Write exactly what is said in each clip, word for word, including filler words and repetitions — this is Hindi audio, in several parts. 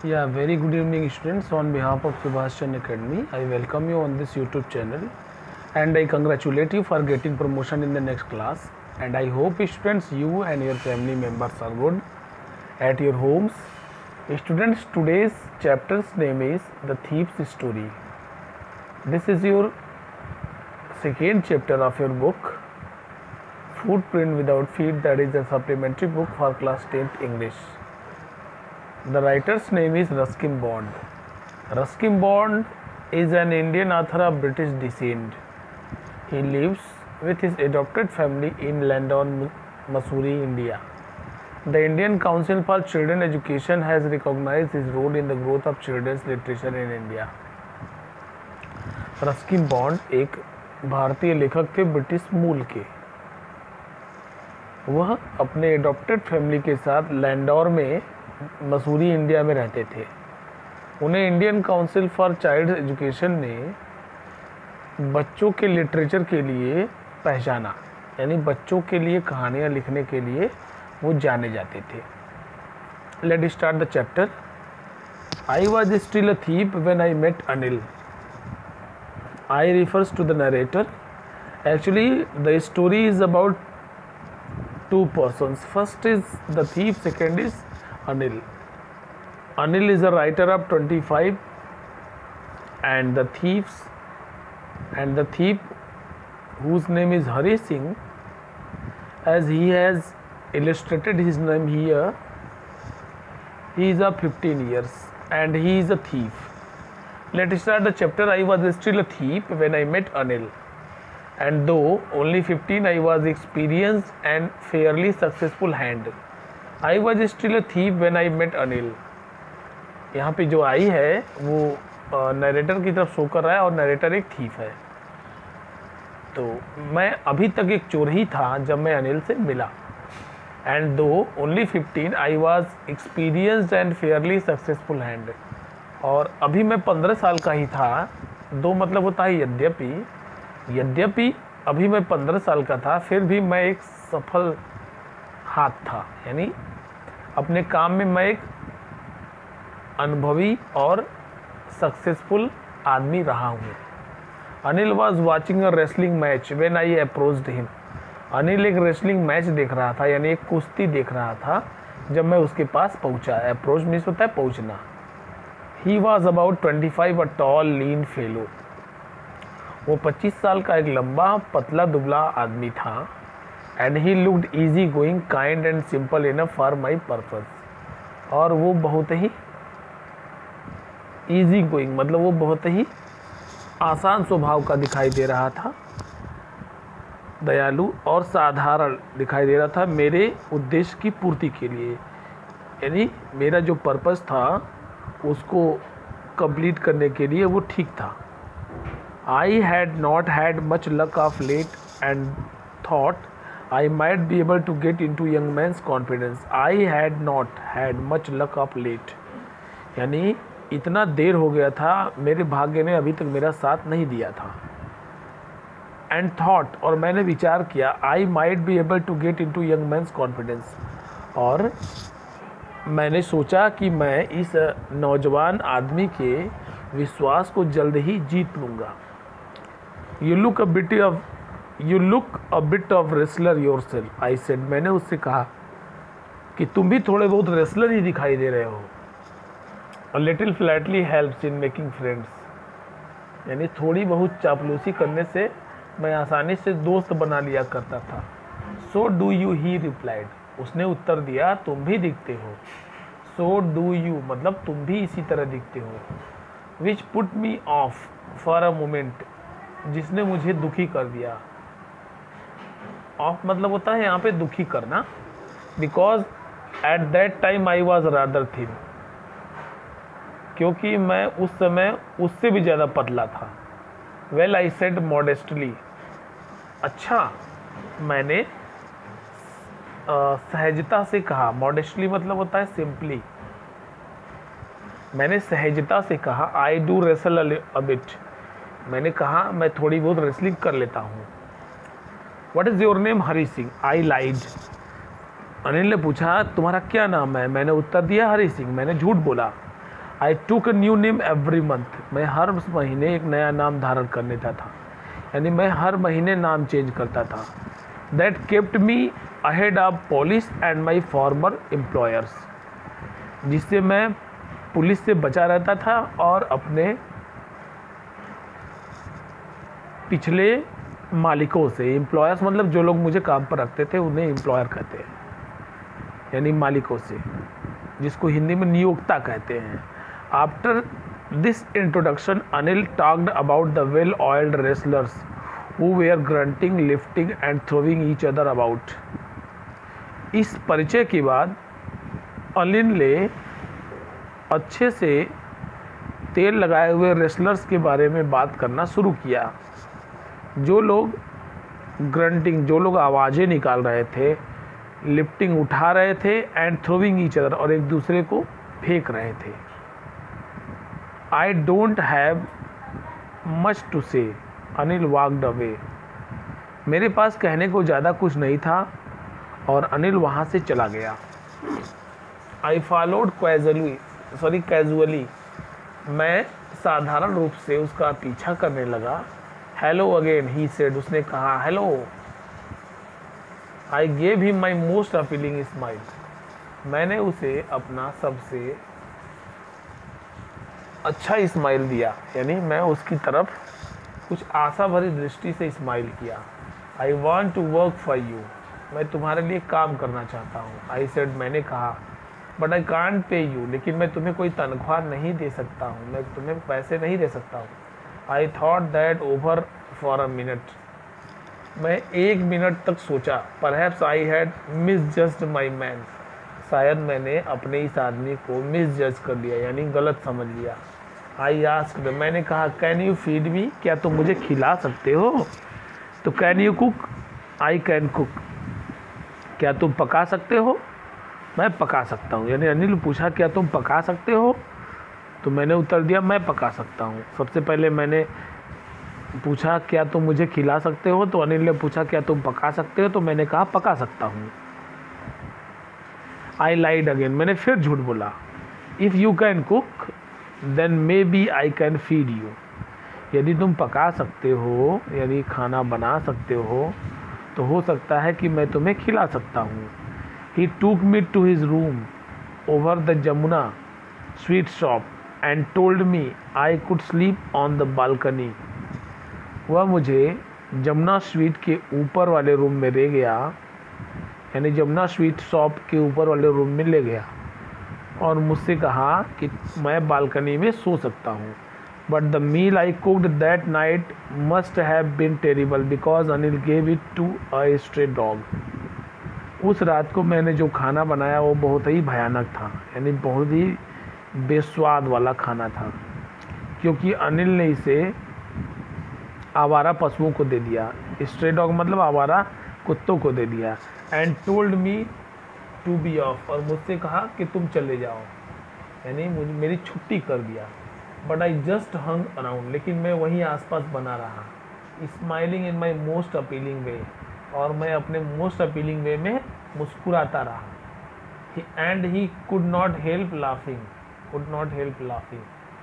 Yeah, very good evening students. On behalf of Subhash Chandra Academy, I welcome you on this YouTube channel and I congratulate you for getting promotion in the next class, and I hope students you and your family members are good at your homes. Students, today's chapter's name is The Thief's Story. This is your second chapter of your book Footprint Without Feet, that is a supplementary book for class tenth English. The writer's name is Ruskin Bond. Ruskin Bond is an Indian author of British descent. He lives with his adopted family in Landon, Missouri, India. The Indian Council for Children Education has recognized his role in the growth of children's literature in India. Ruskin Bond एक भारतीय लेखक थे ब्रिटिश मूल के। वह अपने एडॉप्टेड फैमिली के साथ लैंडोर में मसूरी इंडिया में रहते थे। उन्हें Indian Council for Child Education ने बच्चों के लिटरेचर के लिए पहचाना, यानी बच्चों के लिए कहानियाँ लिखने के लिए वो जाने जाते थे। Let start the chapter. I was still a thief when I met Anil. I refers to the narrator. Actually, the story is about two persons. First is the thief, second is Anil. Anil is a writer of twenty-five, and the thieves and the thief, whose name is Hari Singh, as he has illustrated his name here, he is of fifteen years and he is a thief. Let's start the chapter. I was still a thief when I met Anil, and though only fifteen, I was experienced and fairly successful hand. I was still a thief when I met Anil. यहाँ पे जो आई है वो नरेटर की तरफ शो कर रहा है और नरेटर एक थीफ है। तो मैं अभी तक एक चोर ही था जब मैं अनिल से मिला। And though only fifteen I was experienced and fairly successful hand. और अभी मैं पंद्रह साल का ही था। दो मतलब होता है यद्यपि यद्यपि अभी मैं पंद्रह साल का था, फिर भी मैं एक सफल हाथ था, यानी अपने काम में मैं एक अनुभवी और सक्सेसफुल आदमी रहा हूँ। Anil was watching a wrestling match when I approached him. Anil एक रेसलिंग मैच देख रहा था, यानी एक कुश्ती देख रहा था जब मैं उसके पास पहुँचा। अप्रोच मीन्स होता है पहुँचना। He was about twenty-five, a tall, lean fellow. वो पच्चीस साल का एक लंबा पतला दुबला आदमी था। And he looked easy going, kind and simple enough for my purpose. और वो बहुत ही easy going मतलब वो बहुत ही आसान स्वभाव का दिखाई दे रहा था, दयालु और साधारण दिखाई दे रहा था मेरे उद्देश्य की पूर्ति के लिए, यानी मेरा जो पर्पस था उसको कंप्लीट करने के लिए वो ठीक था। I had not had much luck of late and thought I might be able to get into young man's confidence. I had not had much luck of late, यानी इतना देर हो गया था, मेरे भाग्य ने अभी तक मेरा साथ नहीं दिया था। एंड थॉट, और मैंने विचार किया, I might be able to get into young man's confidence, और मैंने सोचा कि मैं इस नौजवान आदमी के विश्वास को जल्द ही जीत लूँगा। You look a bit of you look a bit of wrestler yourself, I said. मैंने उससे कहा कि तुम भी थोड़े बहुत रेसलर ही दिखाई दे रहे हो। A little flattery helps in making friends, यानी थोड़ी बहुत चापलूसी करने से मैं आसानी से दोस्त बना लिया करता था। So do you, he replied. उसने उत्तर दिया, तुम भी दिखते हो। सो डू यू मतलब तुम भी इसी तरह दिखते हो। Which put me off for a moment, जिसने मुझे दुखी कर दिया। ऑफ मतलब होता है यहाँ पे दुखी करना। Because at that time I was rather thin, क्योंकि मैं उस समय उससे भी ज़्यादा पतला था। वेल आई सेड मॉडेस्टली, अच्छा मैंने Uh, सहजता से कहा। मॉडेस्टली मतलब होता है सिंपली। मैंने सहजता से कहा, I do wrestle a bit, मैंने कहा मैं थोड़ी बहुत रेसलिंग कर लेता हूँ। What is your name? Hari Singh. I lied, Anil ने पूछा तुम्हारा क्या नाम है? मैंने उत्तर दिया हरी सिंह, मैंने झूठ बोला। I took a new name every month, मैं हर महीने एक नया नाम धारण कर लेता था, यानी मैं हर महीने नाम चेंज करता था। That kept me ahead of police and my former employers, जिससे मैं पुलिस से बचा रहता था और अपने पिछले मालिकों से, एम्प्लॉयर्स मतलब जो लोग मुझे काम पर रखते थे उन्हें एम्प्लॉयर कहते हैं, यानी मालिकों से, जिसको हिंदी में नियोक्ता कहते हैं। After this introduction Anil talked about the well oiled wrestlers who were grunting, lifting and throwing each other about. इस परिचय के बाद अनिल ने अच्छे से तेल लगाए हुए रेसलर्स के बारे में बात करना शुरू किया, जो लोग ग्रंटिंग, जो लोग आवाज़ें निकाल रहे थे, लिफ्टिंग उठा रहे थे, एंड थ्रोइंग ईच अदर और एक दूसरे को फेंक रहे थे। I don't have much to say, Anil walked away. मेरे पास कहने को ज़्यादा कुछ नहीं था और अनिल वहाँ से चला गया। I followed casually sorry casually मैं साधारण रूप से उसका पीछा करने लगा। हेलो अगेन ही सेड, उसने कहा hello. I gave him my most appealing smile, मैंने उसे अपना सबसे अच्छा स्माइल दिया, यानी मैं उसकी तरफ कुछ आशा भरी दृष्टि से स्माइल किया। I want to work for you, मैं तुम्हारे लिए काम करना चाहता हूँ। आई सेड, मैंने कहा, but I can't pay you, लेकिन मैं तुम्हें कोई तनख्वाह नहीं दे सकता हूँ, मैं तुम्हें पैसे नहीं दे सकता हूँ। I thought that over for a minute, मैं एक मिनट तक सोचा। Perhaps I had misjudged my man, शायद मैंने अपने इस आदमी को मिसजज कर लिया, यानी गलत समझ लिया। आई आस्क्ड, मैंने कहा, कैन यू फीड मी, क्या तुम मुझे खिला सकते हो? तो can you cook, I can cook, क्या तुम पका सकते हो? मैं पका सकता हूँ। यानी अनिल पूछा क्या तुम पका सकते हो, तो मैंने उत्तर दिया मैं पका सकता हूँ। सबसे पहले मैंने पूछा क्या तुम मुझे खिला सकते हो, तो अनिल ने पूछा क्या तुम पका सकते हो, तो मैंने कहा पका सकता हूँ। आई लाइड अगेन, मैंने फिर झूठ बोला। If you can cook then maybe I can feed you, यदि तुम पका सकते हो, यदि खाना बना सकते हो, तो हो सकता है कि मैं तुम्हें खिला सकता हूँ। He took me to his room over the Jamuna sweet shop and told me I could sleep on the balcony. वह मुझे जमुना स्वीट के ऊपर वाले रूम में ले गया, यानी जमुना स्वीट शॉप के ऊपर वाले रूम में ले गया और मुझसे कहा कि मैं बालकनी में सो सकता हूँ। But the meal I cooked that night must have been terrible because Anil gave it to a stray dog. उस रात को मैंने जो खाना बनाया वो बहुत ही भयानक था, यानी बहुत ही बेस्वाद वाला खाना था, क्योंकि अनिल ने इसे आवारा पशुओं को दे दिया। स्ट्रे डॉग मतलब आवारा कुत्तों को दे दिया। And told me to be off, और मुझसे कहा कि तुम चले जाओ, यानी मुझे मेरी छुट्टी कर दिया। But I just hung around, लेकिन मैं वहीं आसपास बना रहा, smiling in my most appealing way, और मैं अपने मोस्ट अपीलिंग वे में मुस्कुराता रहा। And he could not help laughing could not help laughing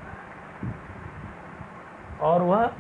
और वह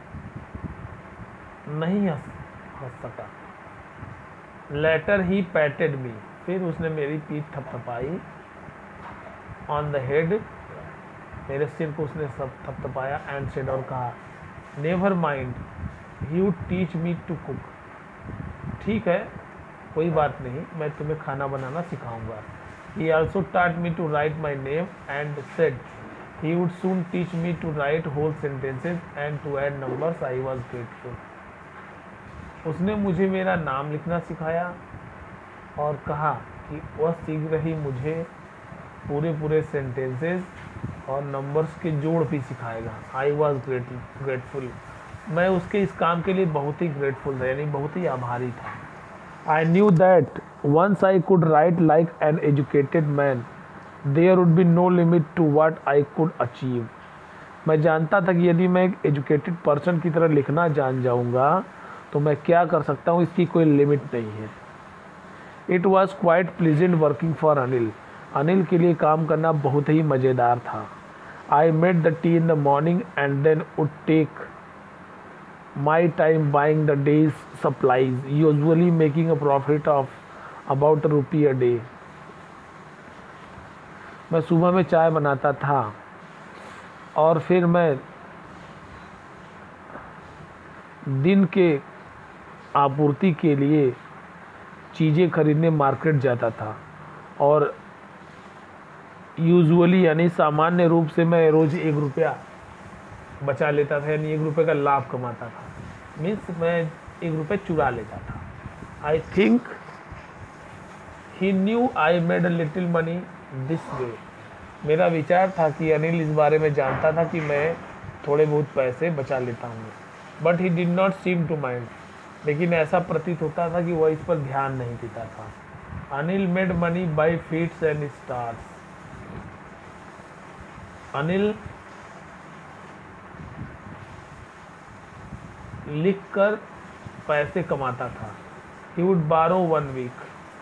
नहीं हंस हंस सका। लेटर ही पैटेड मी, फिर उसने मेरी पीठ थपथपाई। ऑन द हेड, मेरे सिर को उसने सब थपथपाया। एंड सेड, और कहा, never mind he would teach me to cook, ठीक है कोई बात नहीं, मैं तुम्हें खाना बनाना सिखाऊंगा। He also taught me to write my name and said he would soon teach me to write whole sentences and to add numbers. I was grateful. उसने मुझे मेरा नाम लिखना सिखाया और कहा कि वह शीघ्र ही मुझे पूरे पूरे सेंटेंसेस और नंबर्स के जोड़ भी सिखाएगा। आई वॉज ग्रेटफुल, मैं उसके इस काम के लिए बहुत ही ग्रेटफुल था, यानी बहुत ही आभारी था। I knew that once I could write like an educated man there would be no limit to what I could achieve. मैं जानता था कि यदि मैं एक एजुकेटेड पर्सन की तरह लिखना जान जाऊंगा तो मैं क्या कर सकता हूँ, इसकी कोई लिमिट नहीं है। It was quite pleasant working for Anil, Anil के लिए काम करना बहुत ही मज़ेदार था। I made the tea in the morning and then would take my time buying the day's supplies, usually making a profit of about a rupee a day. मैं सुबह में चाय बनाता था और फिर मैं दिन के आपूर्ति के लिए चीज़ें खरीदने मार्केट जाता था और यूजुअली यानी सामान्य रूप से मैं रोज़ एक रुपया बचा लेता था, यानी एक रुपये का लाभ कमाता था। मीन्स मैं एक रुपये चुरा लेता था। I think he knew I made a little money this way. मेरा विचार था कि अनिल इस बारे में जानता था कि मैं थोड़े बहुत पैसे बचा लेता हूँ, but he did not seem to mind. लेकिन ऐसा प्रतीत होता था कि वह इस पर ध्यान नहीं देता था। Anil made money by fits and starts. Anil लिखकर पैसे कमाता था। He would borrow one week,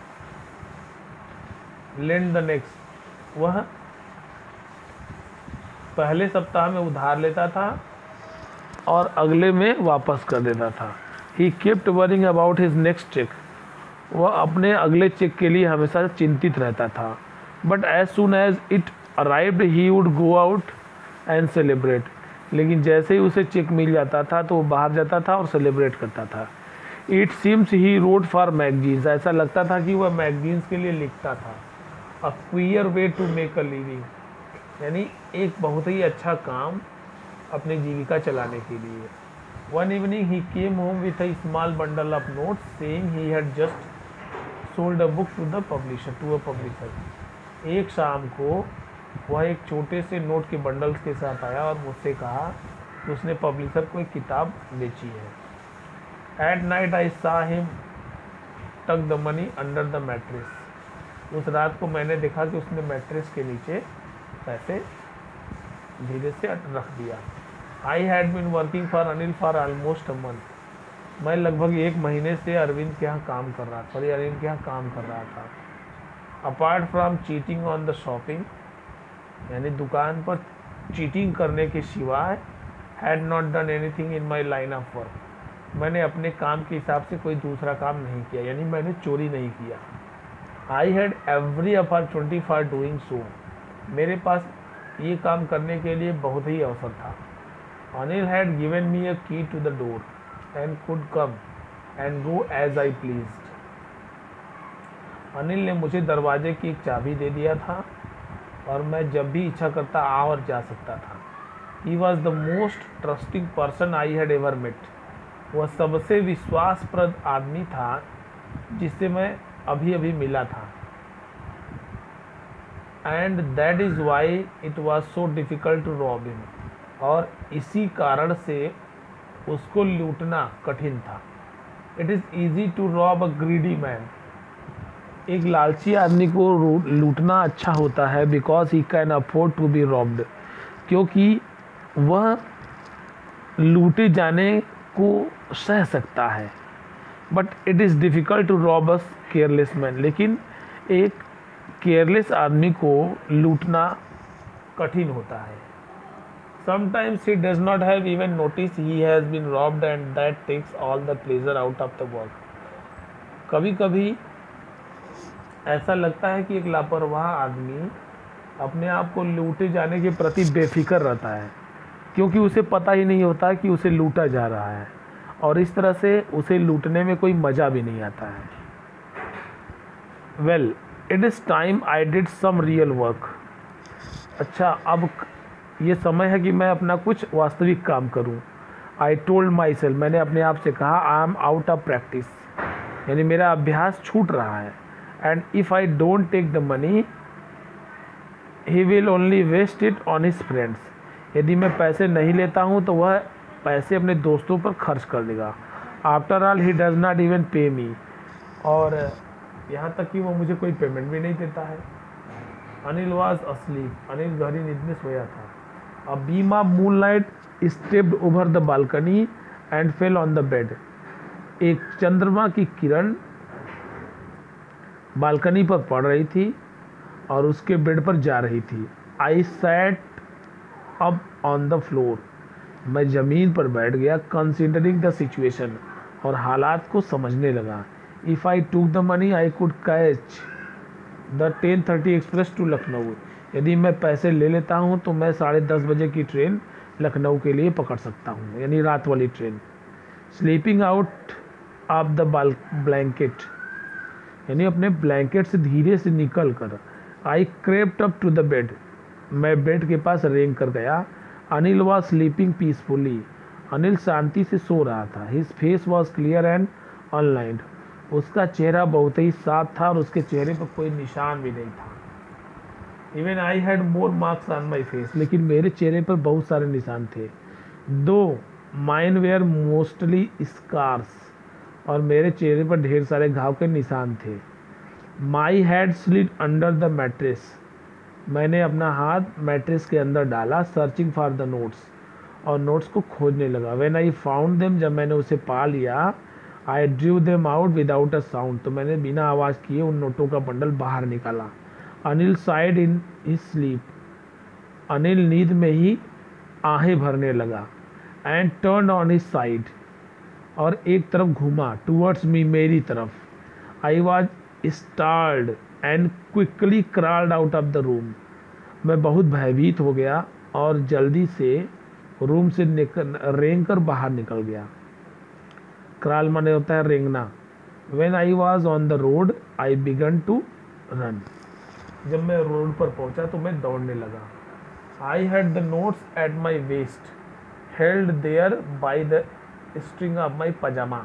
lend the next. वह पहले सप्ताह में उधार लेता था और अगले में वापस कर देता था। He kept worrying about his next cheque. वह अपने अगले चेक के लिए हमेशा चिंतित रहता था। But as soon as it arrived he would go out and celebrate. लेकिन जैसे ही उसे चेक मिल जाता था तो वो बाहर जाता था और सेलिब्रेट करता था। It seems he wrote for magazines. ऐसा लगता था कि वह मैगजीन्स के लिए लिखता था। A queer way to make a living, यानी एक बहुत ही अच्छा काम अपनी जीविका चलाने के लिए। One evening he came home with a small bundle of notes saying he had just sold a book to the publisher to a publisher. एक शाम को वह एक छोटे से नोट के बंडल्स के साथ आया और मुझसे कहा कि उसने पब्लिशर को एक किताब बेची है। At night I saw him tuck the money under the mattress. उस रात को मैंने देखा कि उसने मैट्रेस के नीचे पैसे धीरे से रख दिया। I had been working for Anil for almost a month. मैं लगभग एक महीने से अरविंद के यहाँ काम कर रहा था अरविंद के यहाँ काम कर रहा था। Apart from cheating on the shopping, यानी दुकान पर चीटिंग करने के सिवाय, had not done anything in my line of work. मैंने अपने काम के हिसाब से कोई दूसरा काम नहीं किया, यानी मैंने चोरी नहीं किया। I had every opportunity for doing so. मेरे पास ये काम करने के लिए बहुत ही अवसर था। Anil had given me a key to the door and could come and go as I pleased. Anil ने मुझे दरवाजे की एक चाबी दे दिया था और मैं जब भी इच्छा करता आ और जा सकता था। He was the most trusting person I had ever met. वह सबसे विश्वासप्रद आदमी था जिससे मैं अभी अभी मिला था। And that is why it was so difficult to rob him. और इसी कारण से उसको लूटना कठिन था। It is easy to rob a greedy man. एक लालची आदमी को लूटना अच्छा होता है because he can afford to be robbed, क्योंकि वह लूटे जाने को सह सकता है। But it is difficult to rob a careless man. लेकिन एक केयरलेस आदमी को लूटना कठिन होता है। Sometimes he does not have even notice he has been robbed and that takes all the pleasure out of the work. कभी कभी ऐसा लगता है कि एक लापरवाह आदमी अपने आप को लूटे जाने के प्रति बेफिक्र रहता है, क्योंकि उसे पता ही नहीं होता कि उसे लूटा जा रहा है और इस तरह से उसे लूटने में कोई मज़ा भी नहीं आता है। Well, it is time I did some real work. अच्छा, अब ये समय है कि मैं अपना कुछ वास्तविक काम करूं। आई टोल्ड माई सेल्फ, मैंने अपने आप से कहा, I am out of practice, यानी मेरा अभ्यास छूट रहा है। And if I don't take the money he will only waste it on his friends. यदि मैं पैसे नहीं लेता हूँ तो वह पैसे अपने दोस्तों पर खर्च कर देगा। After all he does not even pay me, और यहाँ तक कि वो मुझे कोई पेमेंट भी नहीं देता है। अनिल वॉज असलीप, अनिल गहरी नींद में सोया था। A beam of moonlight stepped over the balcony and fell on the bed. एक चंद्रमा की किरण बालकनी पर पड़ रही थी और उसके बेड पर जा रही थी। I sat up on the floor. मैं ज़मीन पर बैठ गया, कंसिडरिंग द सिचुएशन, और हालात को समझने लगा। If I took the money I could catch the ten thirty express to Lucknow. यदि मैं पैसे ले लेता हूँ तो मैं साढ़े दस बजे की ट्रेन लखनऊ के लिए पकड़ सकता हूँ, यानी रात वाली train. Slipping out of the blanket, यानी अपने ब्लैंकेट से धीरे से निकल कर I crept up to the bed. मैं बेड के पास रेंग कर गया। Anil was sleeping peacefully. Anil शांति से सो रहा था। His face was clear and unlined. उसका चेहरा बहुत ही साफ था और उसके चेहरे पर कोई निशान भी नहीं था। Even I had more marks on my face, लेकिन मेरे चेहरे पर बहुत सारे निशान थे। दो माइन वेयर मोस्टली स्कार्स, और मेरे चेहरे पर ढेर सारे घाव के निशान थे। My hand slid under the mattress, मैंने अपना हाथ मैट्रेस के अंदर डाला। सर्चिंग फॉर द नोट्स, और नोट्स को खोजने लगा। व्हेन आई फाउंड देम, जब मैंने उसे पा लिया, I drew them out without a sound, तो मैंने बिना आवाज़ किए उन नोटों का बंडल बाहर निकाला। Anil sighed in his sleep, Anil नींद में ही आहें भरने लगा। And turned on his side, और एक तरफ घूमा, टूवर्ड्स मी, मेरी तरफ। I was startled and quickly crawled out of the room, मैं बहुत भयभीत हो गया और जल्दी से रूम से निकल रेंग कर बाहर निकल गया। क्रॉल माने होता है रेंगना। When I was on the road I began to run, जब मैं रोड पर पहुंचा तो मैं दौड़ने लगा। I had the notes at my waist, held there by the string of my pyjama,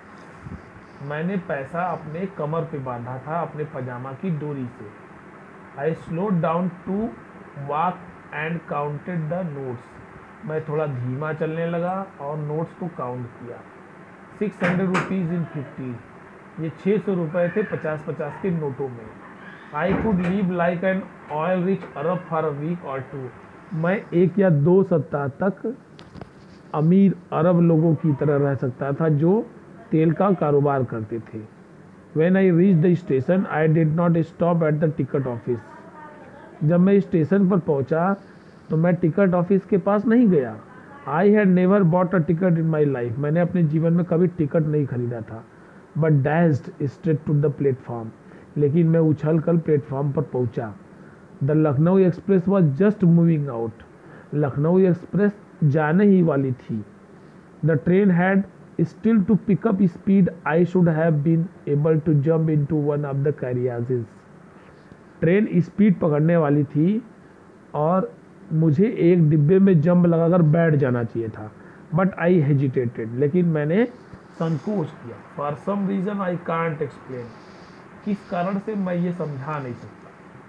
मैंने पैसा अपने कमर पे बांधा था अपने पजामा की डोरी से। I slowed down to walk and counted the notes, मैं थोड़ा धीमा चलने लगा और नोट्स को काउंट किया। Six hundred rupees in fifty, ये छः सौ रुपये थे पचास पचास के नोटों में। I could live like an oil rich Arab for a week or two, मैं एक या दो सप्ताह तक अमीर अरब लोगों की तरह रह सकता था जो तेल का कारोबार करते थे। When I reached the station, I did not stop at the ticket office. जब मैं स्टेशन पर पहुंचा तो मैं टिकट ऑफिस के पास नहीं गया। I had never bought a ticket in my life. मैंने अपने जीवन में कभी टिकट नहीं खरीदा था। But dashed straight to the platform. लेकिन मैं उछल कर प्लेटफॉर्म पर पहुंचा। The Lucknow express was just moving out. Lucknow express जाने ही वाली थी। The train had still to pick up speed. I should have been able to jump into one of the carriages. Train speed पकड़ने वाली थी और मुझे एक डिब्बे में जंप लगाकर बैठ जाना चाहिए था। बट आई हेजिटेटेड, लेकिन मैंने संकोच किया। For some reason I can't explain, किस कारण से मैं ये समझा नहीं सकता।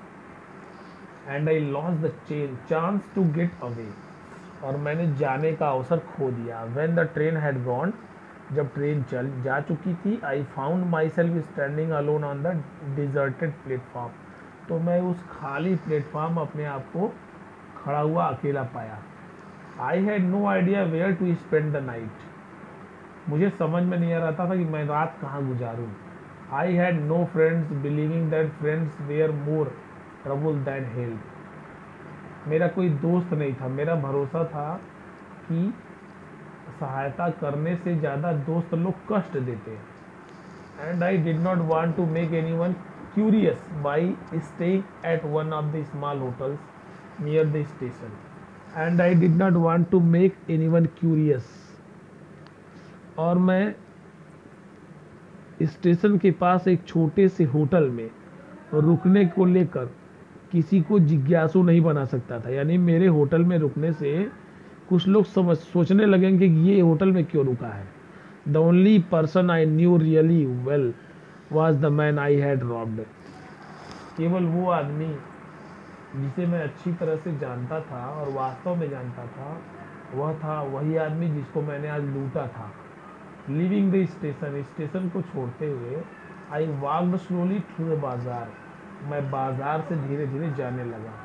And I lost the chance to get away, और मैंने जाने का अवसर खो दिया। When the train had gone, जब ट्रेन चल जा चुकी थी, I found myself standing alone on the deserted platform, तो मैं उस खाली प्लेटफॉर्म अपने आप को खड़ा हुआ अकेला पाया। I had no idea where to spend the night, मुझे समझ में नहीं आ रहा था कि मैं रात कहाँ गुजारूँ। I had no friends, believing that friends were more trouble than help, मेरा कोई दोस्त नहीं था, मेरा भरोसा था कि सहायता करने से ज़्यादा दोस्त लोग कष्ट देते हैं। And I did not want to make anyone curious by staying at one of the small hotels near the station. And I did not want to make anyone curious, और मैं स्टेशन के पास एक छोटे से होटल में रुकने को लेकर किसी को जिज्ञासु नहीं बना सकता था। यानी मेरे होटल में रुकने से कुछ लोग समझ सोचने लगेंगे कि ये होटल में क्यों रुका है। The only person I knew really well was the man I had robbed, केवल वो आदमी जिसे मैं अच्छी तरह से जानता था और वास्तव में जानता था, वह था वही आदमी जिसको मैंने आज लूटा था। लिविंग द स्टेशन, स्टेशन को छोड़ते हुए I walked slowly through the बाजार, मैं बाजार से धीरे धीरे जाने लगा।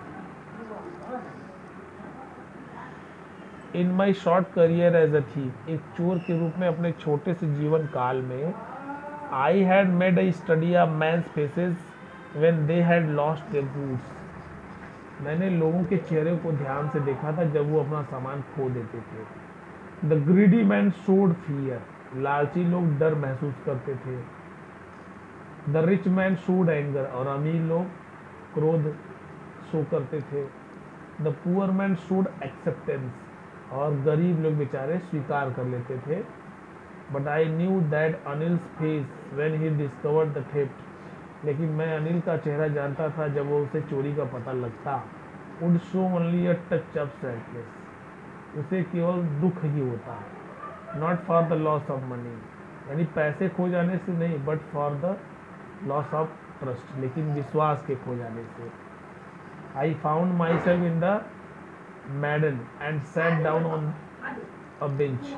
In my short career as a thief, एक चोर के रूप में अपने छोटे से जीवन काल में, I had made a study of men's faces when they had lost their goods, मैंने लोगों के चेहरे को ध्यान से देखा था जब वो अपना सामान खो देते थे। The greedy man showed fear, लालची लोग डर महसूस करते थे। The rich man showed anger, और अमीर लोग क्रोध शो करते थे। The poor man showed acceptance, और गरीब लोग बेचारे स्वीकार कर लेते थे। But I knew that Anil's face when he discovered the theft, लेकिन मैं अनिल का चेहरा जानता था जब वो उसे चोरी का पता लगता। Would show only a touch of sadness, उसे केवल दुख ही होता, not for the loss of money, यानी पैसे खो जाने से नहीं, but for the loss of trust, लेकिन विश्वास के खो जाने से। I found myself in the maidan and sat down on a bench.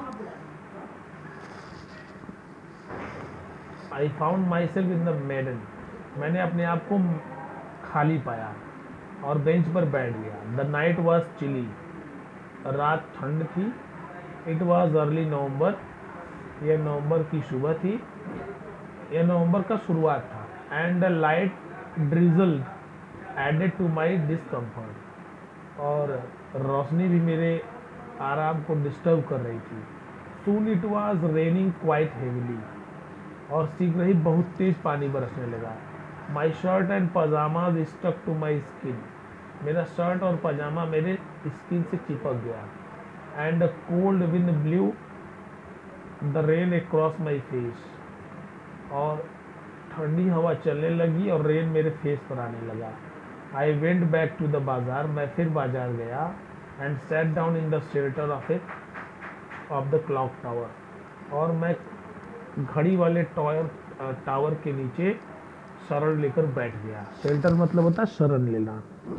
I found myself in the maidan, मैंने अपने आप को खाली पाया और बेंच पर बैठ गया। द नाइट वॉज चिली, रात ठंड थी। इट वॉज अर्ली नवंबर, यह नवंबर की सुबह थी, यह नवंबर का शुरुआत था। And the light drizzle added to my discomfort, और रोशनी भी मेरे आराम को डिस्टर्ब कर रही थी। Soon it was raining quite heavily, और शीघ्र ही बहुत तेज पानी बरसने लगा। My shirt and pyjama stuck to my skin, मेरा शर्ट और पजामा मेरे स्किन से चिपक गया। And cold wind blew the rain across my face, और ठंडी हवा चलने लगी और रेन मेरे फेस पर आने लगा। I went back to the बाजार, मैं फिर बाजार गया। And sat down in the shelter of a of the clock tower, और मैं घड़ी वाले टॉयर टावर के नीचे शरण लेकर बैठ गया। शेल्टर मतलब होता है शरण लेना।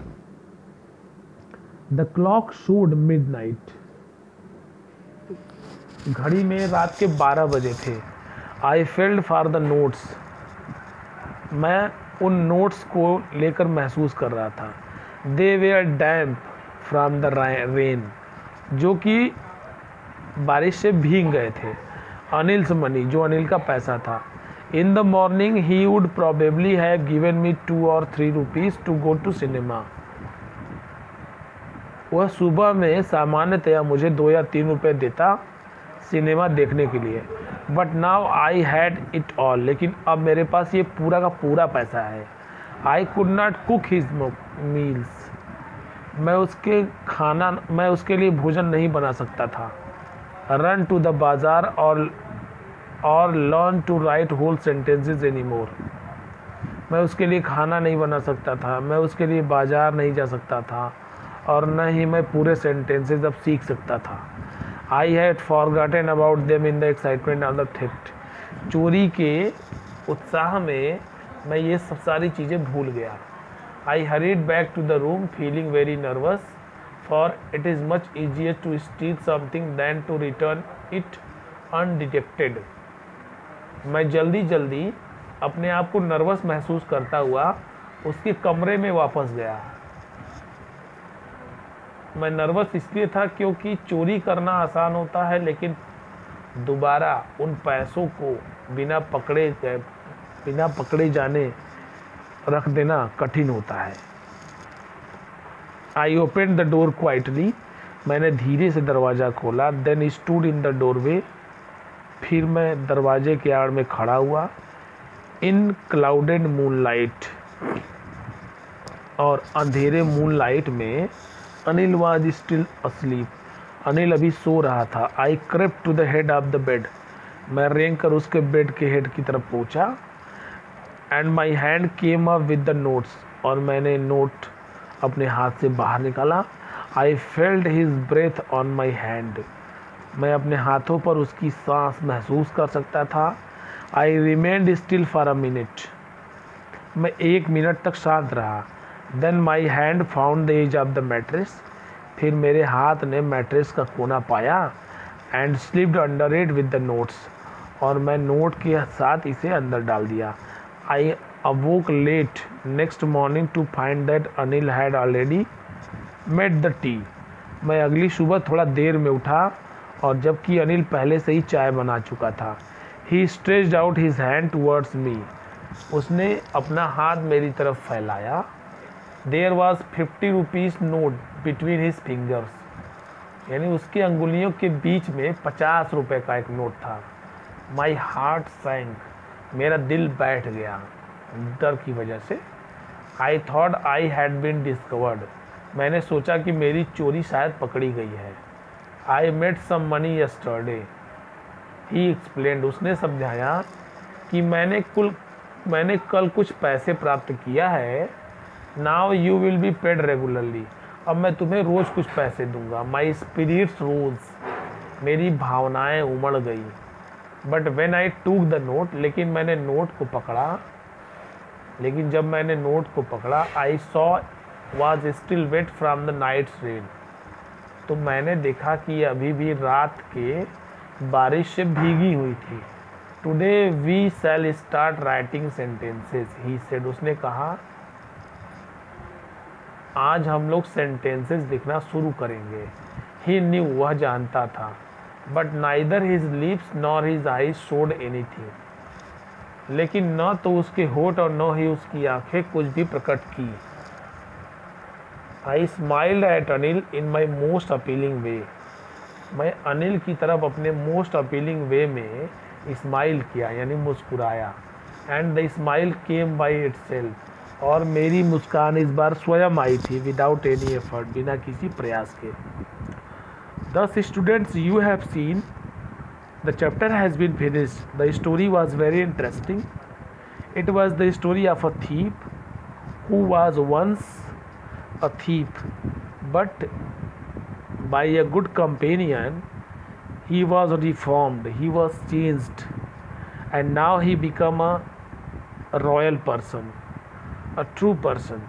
द क्लॉक शोड मिडनाइट, घड़ी में रात के बारह बजे थे। I felt for the notes, मैं उन नोट्स को लेकर महसूस कर रहा था। They were damp from the rain, जो कि बारिश से भीग गए थे। अनिल्स मनी, जो अनिल का पैसा था। In the morning he would probably have given me two और three rupees to go to cinema, वह सुबह में सामान्यतया मुझे दो या तीन रुपए देता सिनेमा देखने के लिए। But now I had it all, लेकिन अब मेरे पास ये पूरा का पूरा पैसा है। I could not cook his meals, मैं उसके खाना मैं उसके लिए भोजन नहीं बना सकता था। रन टू द बाजार और और learn to write whole sentences any more, मैं उसके लिए खाना नहीं बना सकता था, मैं उसके लिए बाजार नहीं जा सकता था, और न ही मैं पूरे सेंटेंसेस अब सीख सकता था। I had forgotten about them in the excitement of the theft, चोरी के उत्साह में मैं ये सब सारी चीज़ें भूल गया। I hurried back to the room feeling very nervous, for it is much easier to steal something than to return it undetected. मैं जल्दी जल्दी अपने आप को नर्वस महसूस करता हुआ उसके कमरे में वापस गया। मैं नर्वस इसलिए था क्योंकि चोरी करना आसान होता है, लेकिन दोबारा उन पैसों को बिना पकड़े बिना पकड़े जाने रख देना कठिन होता है। I open the door quietly, मैंने धीरे से दरवाज़ा खोला। Then stood in the doorway, फिर मैं दरवाजे के आड़ में खड़ा हुआ। इन क्लाउडेड मूनलाइट, और अंधेरे मूनलाइट में Anil was still asleep, Anil अभी सो रहा था। I crept to the head of the bed, मैं रेंग कर उसके बेड के हेड की तरफ पहुंचा। And my hand came up with the notes, और मैंने नोट अपने हाथ से बाहर निकाला। I felt his breath on my hand, मैं अपने हाथों पर उसकी सांस महसूस कर सकता था। I remained still for a minute, मैं एक मिनट तक शांत रहा। Then my hand found the edge of the mattress, फिर मेरे हाथ ने मैट्रेस का कोना पाया। And slipped under it with the notes, और मैं नोट के साथ इसे अंदर डाल दिया। I awoke late next morning to find that Anil had already made the tea, मैं अगली सुबह थोड़ा देर में उठा और जबकि अनिल पहले से ही चाय बना चुका था। He stretched out his hand towards me, उसने अपना हाथ मेरी तरफ फैलाया। There was fifty rupees note between his fingers, यानी उसकी अंगुलियों के बीच में पचास रुपए का एक नोट था। माई हार्ट सैंक, मेरा दिल बैठ गया डर की वजह से। I thought I had been discovered, मैंने सोचा कि मेरी चोरी शायद पकड़ी गई है। I made some money yesterday, he explained, उसने समझाया कि मैंने कुल मैंने कल कुछ पैसे प्राप्त किया है। Now you will be paid regularly, अब मैं तुम्हें रोज़ कुछ पैसे दूंगा। माई स्पिरिट्स रोज, मेरी भावनाएं उमड़ गई। But when I took the note, लेकिन मैंने नोट को पकड़ा लेकिन जब मैंने नोट को पकड़ा I saw was still wet from the night's rain, तो मैंने देखा कि अभी भी रात के बारिश से भीगी हुई थी। Today we shall start writing sentences, he said, उसने कहा आज हम लोग सेंटेंसेस लिखना शुरू करेंगे। ही न्यू, वह जानता था। But neither his lips nor his eyes showed anything, लेकिन न तो उसके होठ और न ही उसकी आंखें कुछ भी प्रकट की। I smiled at Anil in my most appealing way, मैं अनिल की तरफ अपने मोस्ट अपीलिंग वे में स्माइल किया, यानी मुस्कुराया। And the smile came by itself, और मेरी मुस्कान इस बार स्वयं आई थी, विदाउट एनी एफर्ट, बिना किसी प्रयास के। Thus students you have seen, the chapter has been finished. The story was very interesting. It was the story of a thief who was once a thief, but by a good companion he was reformed, he was changed, and now he become a, a royal person, a true person.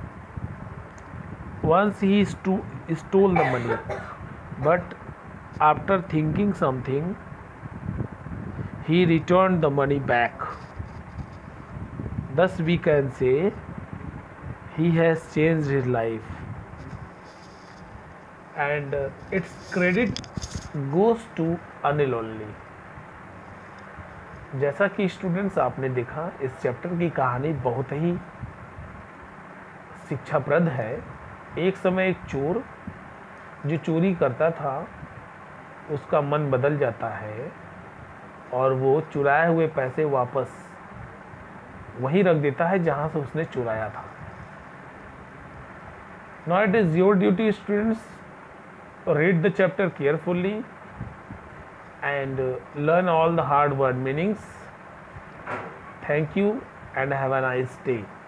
Once he sto- stole the money, but after thinking something he returned the money back. Thus we can say he has changed his life, and uh, its credit goes to Anil only. जैसा कि स्टूडेंट्स आपने देखा, इस चैप्टर की कहानी बहुत ही शिक्षाप्रद है। एक समय एक चोर जो चोरी करता था उसका मन बदल जाता है और वो चुराए हुए पैसे वापस वहीं रख देता है जहां से उसने चुराया था। Now it is your duty, students, read the chapter carefully and learn all the hard word meanings. Thank you and have a nice day.